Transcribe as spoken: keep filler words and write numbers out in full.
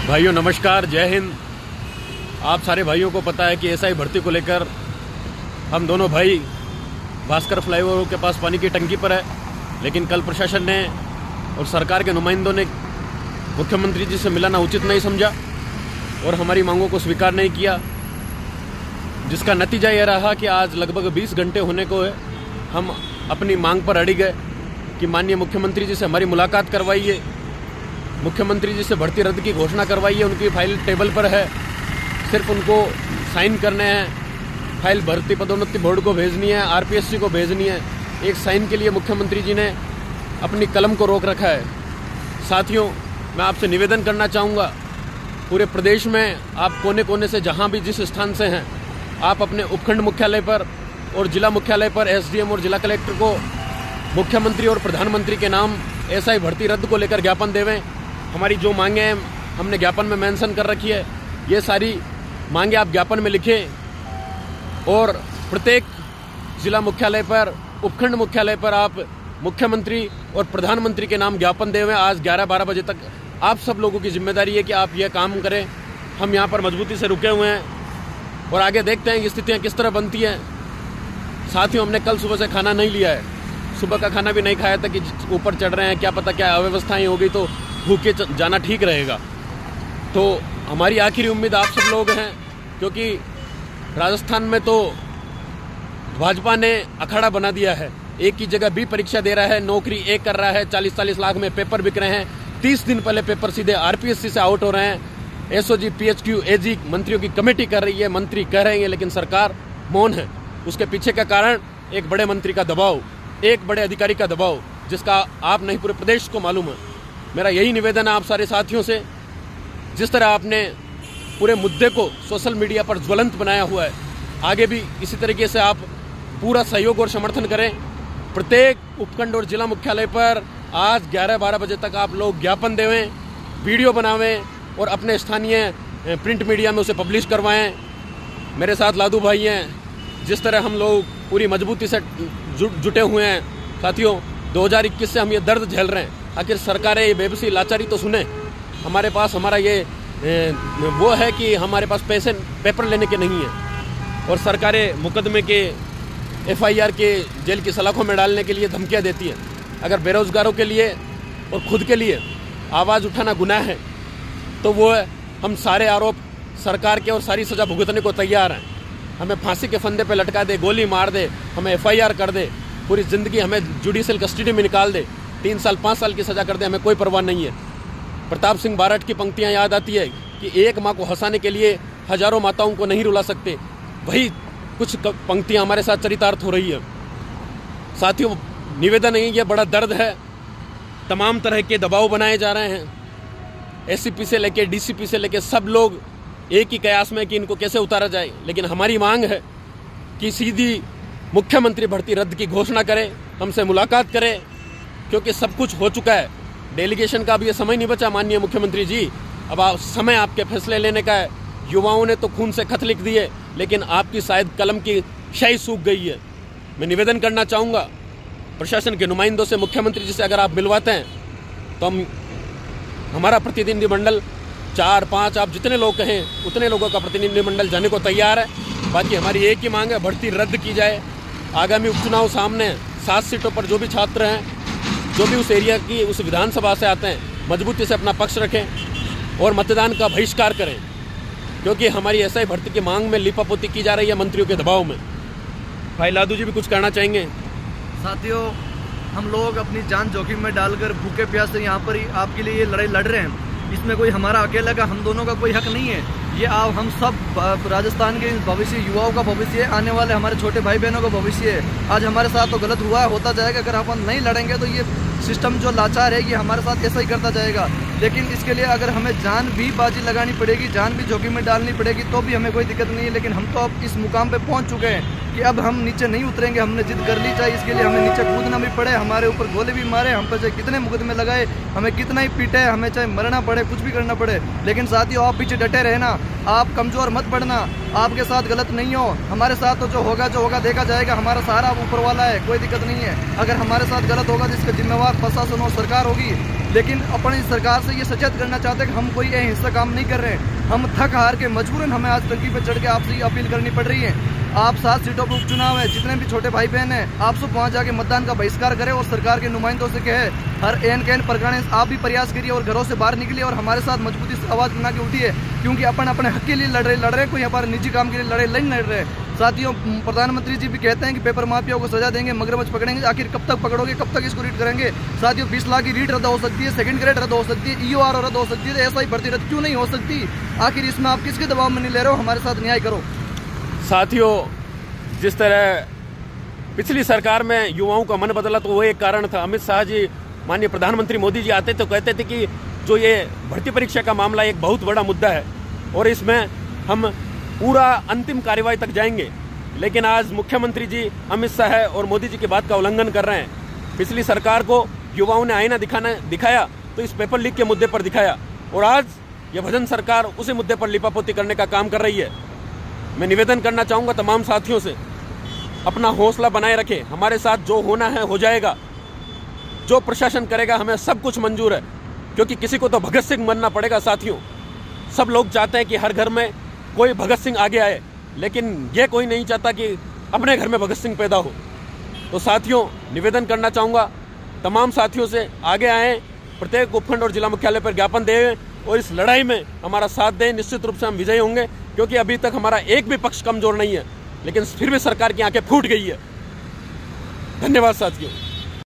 भाइयों नमस्कार, जय हिंद। आप सारे भाइयों को पता है कि एसआई भर्ती को लेकर हम दोनों भाई भास्कर फ्लाईओवर के पास पानी की टंकी पर है, लेकिन कल प्रशासन ने और सरकार के नुमाइंदों ने मुख्यमंत्री जी से मिलाना उचित नहीं समझा और हमारी मांगों को स्वीकार नहीं किया, जिसका नतीजा यह रहा कि आज लगभग बीस घंटे होने को है हम अपनी मांग पर अड़ी गए कि माननीय मुख्यमंत्री जी से हमारी मुलाकात करवाइए, मुख्यमंत्री जी से भर्ती रद्द की घोषणा करवाइए। उनकी फाइल टेबल पर है, सिर्फ उनको साइन करने हैं। फाइल भर्ती पदोन्नति बोर्ड को भेजनी है, आरपीएससी को भेजनी है। एक साइन के लिए मुख्यमंत्री जी ने अपनी कलम को रोक रखा है। साथियों, मैं आपसे निवेदन करना चाहूँगा, पूरे प्रदेश में आप कोने कोने से जहाँ भी जिस स्थान से हैं, आप अपने उपखंड मुख्यालय पर और जिला मुख्यालय पर एसडीएम और जिला कलेक्टर को मुख्यमंत्री और प्रधानमंत्री के नाम एसआई भर्ती रद्द को लेकर ज्ञापन देवें। हमारी जो मांगे हैं हमने ज्ञापन में मेंशन कर रखी है, ये सारी मांगे आप ज्ञापन में लिखें और प्रत्येक जिला मुख्यालय पर, उपखंड मुख्यालय पर आप मुख्यमंत्री और प्रधानमंत्री के नाम ज्ञापन देवें। आज ग्यारह बारह बजे तक आप सब लोगों की जिम्मेदारी है कि आप यह काम करें। हम यहाँ पर मजबूती से रुके हुए हैं और आगे देखते हैं कि स्थितियाँ किस तरह बनती हैं। साथियों, हमने कल सुबह से खाना नहीं लिया है, सुबह का खाना भी नहीं खाया था कि ऊपर चढ़ रहे हैं, क्या पता क्या अव्यवस्थाएं हो गई तो भूखे जाना ठीक रहेगा। तो हमारी आखिरी उम्मीद आप सब लोग हैं, क्योंकि राजस्थान में तो भाजपा ने अखाड़ा बना दिया है। एक की जगह बी परीक्षा दे रहा है, नौकरी एक कर रहा है, चालीस चालीस लाख में पेपर बिक रहे हैं। तीस दिन पहले पेपर सीधे आरपीएससी से आउट हो रहे हैं। एसओजी, पीएचक्यू, एजी मंत्रियों की कमेटी कर रही है, मंत्री कह रहे हैं, लेकिन सरकार मौन है। उसके पीछे का कारण एक बड़े मंत्री का दबाव, एक बड़े अधिकारी का दबाव, जिसका आप नहीं पूरे प्रदेश को मालूम है। मेरा यही निवेदन है आप सारे साथियों से, जिस तरह आपने पूरे मुद्दे को सोशल मीडिया पर ज्वलंत बनाया हुआ है, आगे भी इसी तरीके से आप पूरा सहयोग और समर्थन करें। प्रत्येक उपखंड और जिला मुख्यालय पर आज ग्यारह बारह बजे तक आप लोग ज्ञापन देवें, वीडियो बनावें और अपने स्थानीय प्रिंट मीडिया में उसे पब्लिश करवाएं। मेरे साथ लादू भाई हैं, जिस तरह हम लोग पूरी मजबूती से जुट जुटे हुए हैं। साथियों, दो हज़ार इक्कीस से हम ये दर्द झेल रहे हैं। आखिर सरकारें ये बेबसी लाचारी तो सुने। हमारे पास हमारा ये ए, वो है कि हमारे पास पैसे पेपर लेने के नहीं है और सरकारें मुकदमे के, एफआईआर के, जेल की सलाखों में डालने के लिए धमकियां देती हैं। अगर बेरोजगारों के लिए और खुद के लिए आवाज़ उठाना गुनाह है तो वो है हम सारे आरोप सरकार के और सारी सज़ा भुगतने को तैयार हैं। हमें फांसी के फंदे पे लटका दे, गोली मार दे, हमें एफआईआर कर दे, पूरी ज़िंदगी हमें जुडिशियल कस्टडी में निकाल दे, तीन साल पाँच साल की सज़ा कर दे, हमें कोई परवाह नहीं है। प्रताप सिंह बारठ की पंक्तियां याद आती है कि एक माँ को हंसाने के लिए हजारों माताओं को नहीं रुला सकते। वही कुछ पंक्तियां हमारे साथ चरितार्थ हो रही है। साथियों, निवेदन है, ये बड़ा दर्द है। तमाम तरह के दबाव बनाए जा रहे हैं, एससीपी से लेके डीसीपी से लेके सब लोग एक ही कयास में कि इनको कैसे उतारा जाए। लेकिन हमारी मांग है कि सीधी मुख्यमंत्री भर्ती रद्द की घोषणा करें, हमसे मुलाकात करें, क्योंकि सब कुछ हो चुका है। डेलीगेशन का भी ये समय नहीं बचा। माननीय मुख्यमंत्री जी, अब आप समय आपके फैसले लेने का है। युवाओं ने तो खून से खत लिख दिए, लेकिन आपकी शायद कलम की शाही सूख गई है। मैं निवेदन करना चाहूँगा प्रशासन के नुमाइंदों से, मुख्यमंत्री जी से अगर आप मिलवाते हैं तो हम, हमारा प्रतिनिधिमंडल चार पाँच, आप जितने लोग कहें उतने लोगों का प्रतिनिधिमंडल जाने को तैयार है। बाकी हमारी एक ही मांग है, भर्ती रद्द की जाए। आगामी उपचुनाव सामने, सात सीटों पर जो भी छात्र हैं, जो भी उस एरिया की, उस विधानसभा से आते हैं, मजबूती से अपना पक्ष रखें और मतदान का बहिष्कार करें, क्योंकि हमारी एसआई भर्ती की मांग में लिपापोती की जा रही है मंत्रियों के दबाव में। भाई लादू जी भी कुछ कहना चाहेंगे? साथियों, हम लोग अपनी जान जोखिम में डालकर भूखे प्यासे यहाँ पर ही आपके लिए ये लड़ाई लड़ रहे हैं। इसमें कोई हमारा अकेला का, हम दोनों का कोई हक नहीं है। ये आप हम सब राजस्थान के भविष्य, युवाओं का भविष्य है, आने वाले हमारे छोटे भाई बहनों का भविष्य है। आज हमारे साथ तो गलत हुआ है, होता जाएगा। अगर अपन नहीं लड़ेंगे तो ये सिस्टम जो लाचार है ये हमारे साथ ऐसा ही करता जाएगा। लेकिन इसके लिए अगर हमें जान भी बाजी लगानी पड़ेगी, जान भी जोखिम में डालनी पड़ेगी, तो भी हमें कोई दिक्कत नहीं है। लेकिन हम तो अब इस मुकाम पे पहुंच चुके हैं कि अब हम नीचे नहीं उतरेंगे। हमने जिद कर ली, चाहे इसके लिए हमें नीचे कूदना भी पड़े, हमारे ऊपर गोले भी मारे, हम पर चाहे कितने मुकदमे लगाए, हमें कितना ही पीटे, हमें चाहे मरना पड़े, कुछ भी करना पड़े। लेकिन साथियों, आप पीछे डटे रहना, आप कमज़ोर मत पड़ना। आपके साथ गलत नहीं हो, हमारे साथ तो जो होगा जो होगा देखा जाएगा। हमारा सहारा ऊपर वाला है, कोई दिक्कत नहीं है। अगर हमारे साथ गलत होगा तो इसका जिम्मेवार प्रशासन और सरकार होगी। लेकिन अपनी सरकार से ये सचेत करना चाहते हैं कि हम कोई हिंसा काम नहीं कर रहे हैं। हम थक हार के मजबूरन हमें आज टंकी पर चढ़ के आपसे ये अपील करनी पड़ रही है। आप सात सीटों पर उपचुनाव है, जितने भी छोटे भाई बहन हैं आप सब वहाँ जाके मतदान का बहिष्कार करें और सरकार के नुमाइंदों से कहे हर एन कैन परगाने आप भी प्रयास करिए और घरों से बाहर निकलिए और हमारे साथ मजबूती से आवाज़ बना के उठिए, क्योंकि अपन अपने हक के लिए लड़ रहे लड़ रहे कोई हमारे निजी काम के लिए लड़े नहीं लड़ रहे। साथियों, प्रधानमंत्री जी भी कहते हैं कि पेपर माफिया को सजा देंगे, मगरमच्छ पकड़ेंगे, आखिर कब तक पकड़ोगे, कब तक इसको रीड करेंगे। साथियों, बीस लाख की रीड रद्द हो सकती है, सेकंड ग्रेड रद्द हो सकती है, ई ओ आर रद्द हो सकती है, ऐसा ही भर्ती रद्द क्यों नहीं हो सकती? आखिर इसमें आप किसके दबाव में नहीं ले रहे हो? हमारे साथ न्याय करो। साथियों, जिस तरह पिछली सरकार में युवाओं का मन बदला तो वो एक कारण था। अमित शाह जी, माननीय प्रधानमंत्री मोदी जी आते तो कहते थे कि जो ये भर्ती परीक्षा का मामला एक बहुत बड़ा मुद्दा है और इसमें हम पूरा अंतिम कार्यवाही तक जाएंगे। लेकिन आज मुख्यमंत्री जी अमित शाह और मोदी जी की बात का उल्लंघन कर रहे हैं। पिछली सरकार को युवाओं ने आईना दिखाना दिखाया तो इस पेपर लीक के मुद्दे पर दिखाया और आज ये भजन सरकार उसी मुद्दे पर लिपापोती करने का काम कर रही है। मैं निवेदन करना चाहूँगा तमाम साथियों से, अपना हौसला बनाए रखें। हमारे साथ जो होना है हो जाएगा, जो प्रशासन करेगा हमें सब कुछ मंजूर है, क्योंकि किसी को तो भगत सिंह बनना पड़ेगा। साथियों, सब लोग चाहते हैं कि हर घर में कोई भगत सिंह आगे आए, लेकिन ये कोई नहीं चाहता कि अपने घर में भगत सिंह पैदा हो। तो साथियों, निवेदन करना चाहूँगा तमाम साथियों से, आगे आएँ, प्रत्येक उपखंड और जिला मुख्यालय पर ज्ञापन दें और इस लड़ाई में हमारा साथ दें। निश्चित रूप से हम विजयी होंगे, क्योंकि अभी तक हमारा एक भी पक्ष कमजोर नहीं है, लेकिन फिर भी सरकार की आंखें फूट गई है। धन्यवाद साथियों।